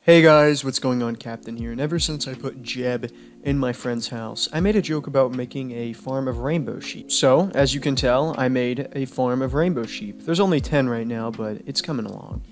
Hey guys, what's going on? Captain here, and ever since I put Jeb in my friend's house, I made a joke about making a farm of rainbow sheep. So, as you can tell, I made a farm of rainbow sheep. There's only 10 right now, but it's coming along.